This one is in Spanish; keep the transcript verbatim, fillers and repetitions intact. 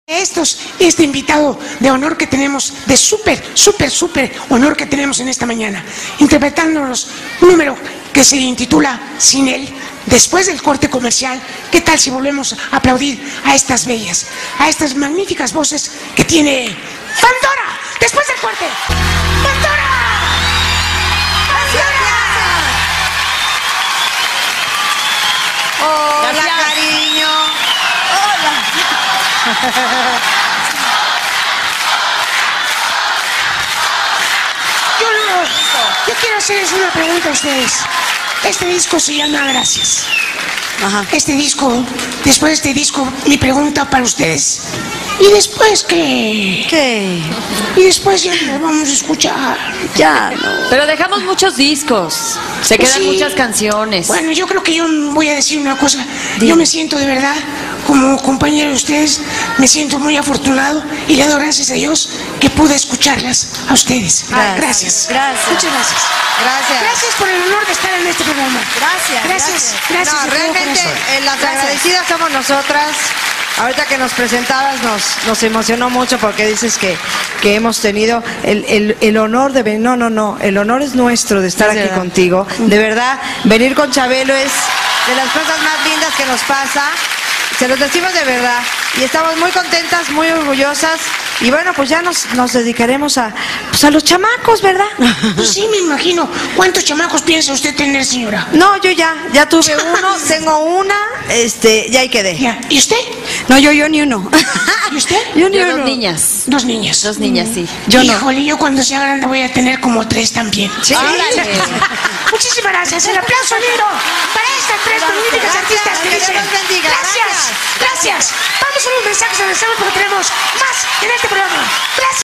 Estos, este invitado de honor que tenemos, de súper, súper, súper honor que tenemos en esta mañana, interpretándonos un número que se intitula Sin él. Después del corte comercial, ¿qué tal si volvemos a aplaudir a estas bellas, a estas magníficas voces que tiene Pandora? Después del corte, ¡Pandora! ¡Pandora! Hola, Gracias. cariño. Yo, no, yo quiero hacerles una pregunta a ustedes. Este disco se llama Gracias. Ajá. Este disco, después de este disco, mi pregunta para ustedes. ¿Y después qué? ¿Qué? Y después ya nos vamos a escuchar. Ya, no. Pero dejamos muchos discos. Se Pues quedan sí. muchas canciones. Bueno, yo creo que yo voy a decir una cosa. Dime. Yo me siento de verdad, como compañero de ustedes, me siento muy afortunado y le doy gracias a Dios que pude escucharlas a ustedes. Gracias. Gracias. Gracias. Muchas gracias. Gracias. Gracias por el honor de estar en este programa. Gracias. Gracias. Gracias. No, de todo realmente corazón. eh, las Gracias. agradecidas somos nosotras. Ahorita que nos presentabas nos, nos emocionó mucho porque dices que, que hemos tenido el, el, el honor de venir. No, no, no. El honor es nuestro de estar Es aquí verdad. contigo. De verdad, venir con Chabelo es de las cosas más lindas que nos pasa. Se los decimos de verdad. Y estamos muy contentas, muy orgullosas. Y bueno, pues ya nos, nos dedicaremos a, pues a los chamacos, ¿verdad? Pues sí, me imagino. ¿Cuántos chamacos piensa usted tener, señora? No, yo ya, ya tuve uno, tengo una, este, ya ahí quedé. Ya. ¿Y usted? No, yo, yo ni uno. ¿Y usted? Yo ni Yo uno. dos niñas. Dos niñas. Dos niñas, sí. Yo no. Híjole, yo cuando sea grande voy a tener como tres también. Sí. Órale. Muchísimas gracias. El aplauso lindo para estas tres magníficas Gracias. artistas que Que dicen. Dios los bendiga. Gracias. Gracias. Vamos a los mensajes de deseo porque tenemos más